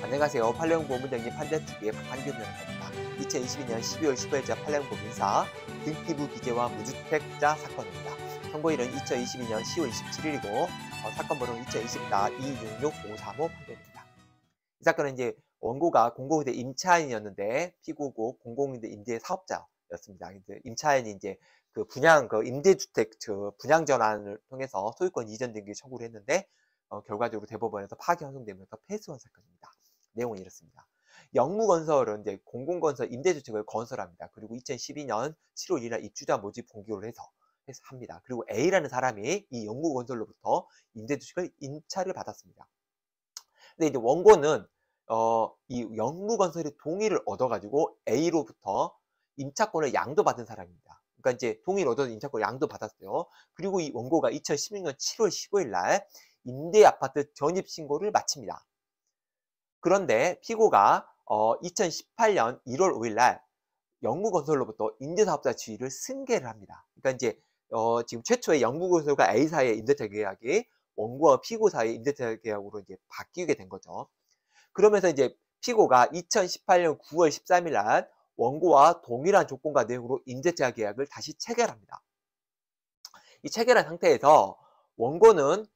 안녕하세요. 판례공보문정리 판대투기의 박한균입니다. 2022년 12월 15일자 판례공보민사 등기부 기재와 무주택자 사건입니다. 선고일은 2022년 10월 27일이고 사건 번호는 2020-266-535 판례입니다. 이 사건은 이제 원고가 공공임대 임차인이었는데 피고고 공공임대 임대 사업자였습니다. 임차인이 이제 그 임대주택 분양 전환을 통해서 소유권 이전 등기 청구를 했는데 결과적으로 대법원에서 파기환송되면서 패소한 사건입니다. 내용은 이렇습니다. 영무건설은 이제 공공건설 임대주택을 건설합니다. 그리고 2012년 7월 1일 입주자 모집 공고를 해서 합니다. 그리고 A라는 사람이 이 영무건설로부터 임대주택을 임차를 받았습니다. 근데 이제 원고는 이 영무건설의 동의를 얻어가지고 A로부터 임차권을 양도받은 사람입니다. 그러니까 이제 동의를 얻어서 임차권을 양도받았어요. 그리고 이 원고가 2016년 7월 15일 날 임대아파트 전입신고를 마칩니다. 그런데 피고가 2018년 1월 5일 날 영무건설로부터 임대사업자 지위를 승계를 합니다. 그러니까 이제 지금 최초의 영무건설과 A 사이의 임대차 계약이 원고와 피고 사이의 임대차 계약으로 이제 바뀌게 된 거죠. 그러면서 이제 피고가 2018년 9월 13일 날 원고와 동일한 조건과 내용으로 임대차 계약을 다시 체결합니다. 이 체결한 상태에서 원고는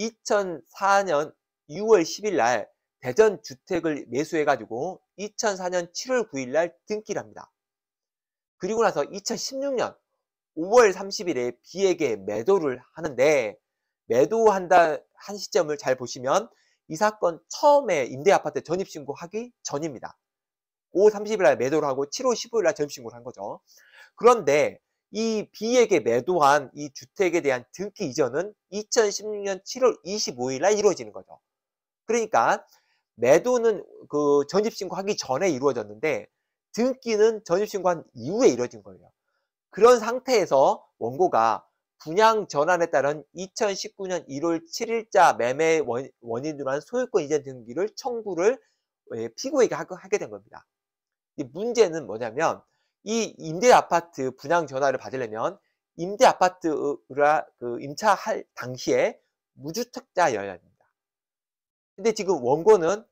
2004년 6월 10일 날 대전 주택을 매수해가지고 2004년 7월 9일 날 등기를 합니다. 그리고 나서 2016년 5월 30일에 B에게 매도를 하는데 매도한다 한 시점을 잘 보시면 이 사건 처음에 임대아파트 전입신고하기 전입니다. 5월 30일 날 매도를 하고 7월 15일 날 전입신고를 한 거죠. 그런데 이 B에게 매도한 이 주택에 대한 등기 이전은 2016년 7월 25일 날 이루어지는 거죠. 그러니까 매도는 그 전입신고하기 전에 이루어졌는데 등기는 전입신고한 이후에 이루어진 거예요. 그런 상태에서 원고가 분양 전환에 따른 2019년 1월 7일자 매매 원인으로 한 소유권 이전 등기를 청구를 피고에게 하게 된 겁니다. 이 문제는 뭐냐면 이 임대아파트 분양 전환을 받으려면 임대아파트가 임차할 당시에 무주택자여야 합니다. 근데 지금 원고는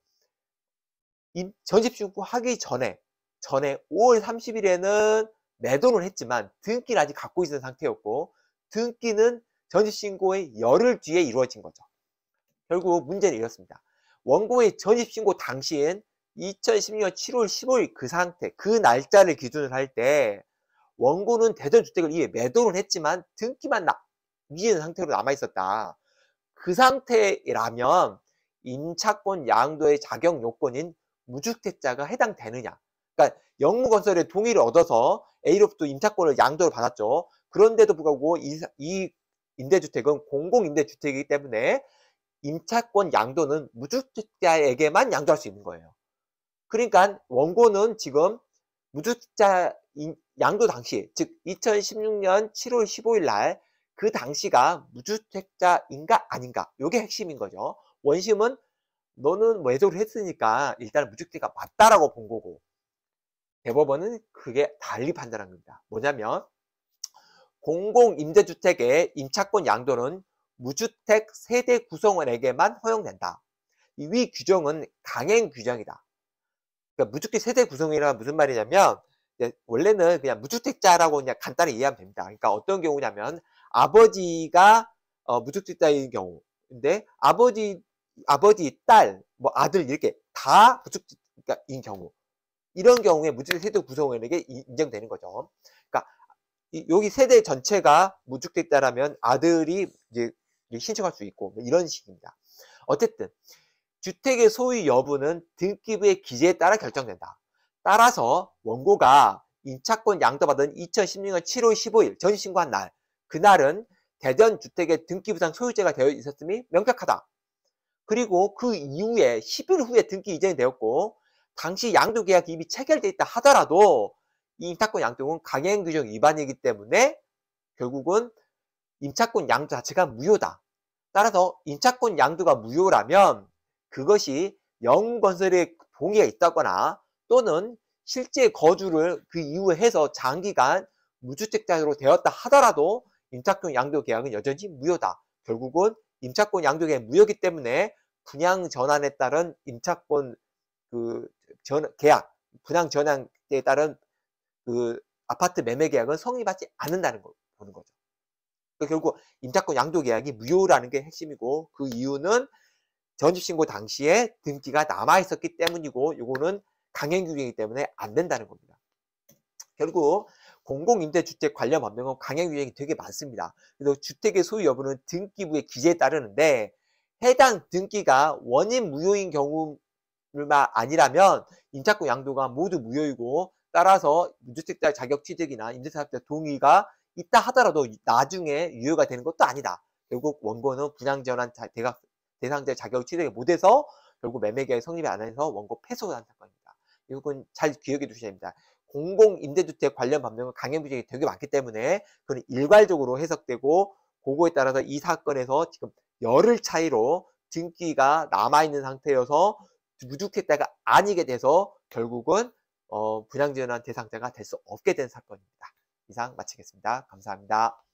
전입신고하기 전에 5월 30일에는 매도를 했지만 등기는 아직 갖고 있는 상태였고 등기는 전입신고의 열흘 뒤에 이루어진 거죠. 결국 문제는 이렇습니다. 원고의 전입신고 당시엔 2016년 7월 15일 그 상태, 그 날짜를 기준으로 할 때 원고는 대전주택을 이에 매도를 했지만 등기만 미진 상태로 남아있었다. 그 상태라면 임차권 양도의 자격 요건인 무주택자가 해당되느냐. 그러니까 영무건설의 동의를 얻어서 A로부터 임차권을 양도를 받았죠. 그런데도 불구하고 이 임대주택은 공공임대주택이기 때문에 임차권 양도는 무주택자에게만 양도할 수 있는 거예요. 그러니까 원고는 지금 무주택자 양도 당시, 즉 2016년 7월 15일 날 그 당시가 무주택자인가 아닌가, 이게 핵심인 거죠. 원심은 너는 매도를 했으니까 일단 무주택자가 맞다라고 본 거고 대법원은 그게 달리 판단한 겁니다. 뭐냐면 공공임대주택의 임차권 양도는 무주택 세대 구성원에게만 허용된다. 이 위 규정은 강행 규정이다. 그러니까 무주택 세대 구성이란 무슨 말이냐면 원래는 그냥 무주택자라고 그냥 간단히 이해하면 됩니다. 그러니까 어떤 경우냐면 아버지가 무주택자인 경우인데 아버지, 딸, 뭐 아들 이렇게 다 무주택자인 경우, 이런 경우에 무주택 세대 구성원에게 인정되는 거죠. 그러니까 여기 세대 전체가 무주택자라면 아들이 이제 신청할 수 있고 이런 식입니다. 어쨌든 주택의 소유 여부는 등기부의 기재에 따라 결정된다. 따라서 원고가 임차권 양도받은 2016년 7월 15일 전입신고한 날, 그날은 대전주택의 등기부상 소유자가 되어 있었음이 명백하다. 그리고 그 이후에 10일 후에 등기 이전이 되었고 당시 양도계약이 이미 체결되어 있다 하더라도 이 임차권 양도는 강행규정 위반이기 때문에 결국은 임차권 양도 자체가 무효다. 따라서 임차권 양도가 무효라면 그것이 영무건설의 동의가 있다거나 또는 실제 거주를 그 이후에 해서 장기간 무주택자로 되었다 하더라도 임차권 양도 계약은 여전히 무효다. 결국은 임차권 양도 계약이 무효이기 때문에 분양 전환에 따른 임차권 계약, 분양 전환에 따른 아파트 매매 계약은 성립하지 않는다는 걸 보는 거죠. 그러니까 결국 임차권 양도 계약이 무효라는 게 핵심이고, 그 이유는 전입신고 당시에 등기가 남아 있었기 때문이고, 요거는 강행규정이기 때문에 안 된다는 겁니다. 결국 공공임대주택 관련 법령은 강행규정이 되게 많습니다. 그래서 주택의 소유 여부는 등기부의 기재에 따르는데, 해당 등기가 원인 무효인 경우만 아니라면 임차권 양도가 모두 무효이고, 따라서 무주택자 자격 취득이나 임대사업자 동의가 있다 하더라도 나중에 유효가 되는 것도 아니다. 결국 원고는 분양전환 대상자 자격 취득이 못해서 결국 매매계약이 성립이 안 해서 원고 패소한 사건입니다. 이건 잘 기억해 두셔야 됩니다. 공공임대주택 관련 법령은 강행규정이 되게 많기 때문에 그건 일괄적으로 해석되고, 그거에 따라서 이 사건에서 지금 열흘 차이로 등기가 남아있는 상태여서 무주택자가 아니게 돼서 결국은 분양전환 대상자가 될 수 없게 된 사건입니다. 이상 마치겠습니다. 감사합니다.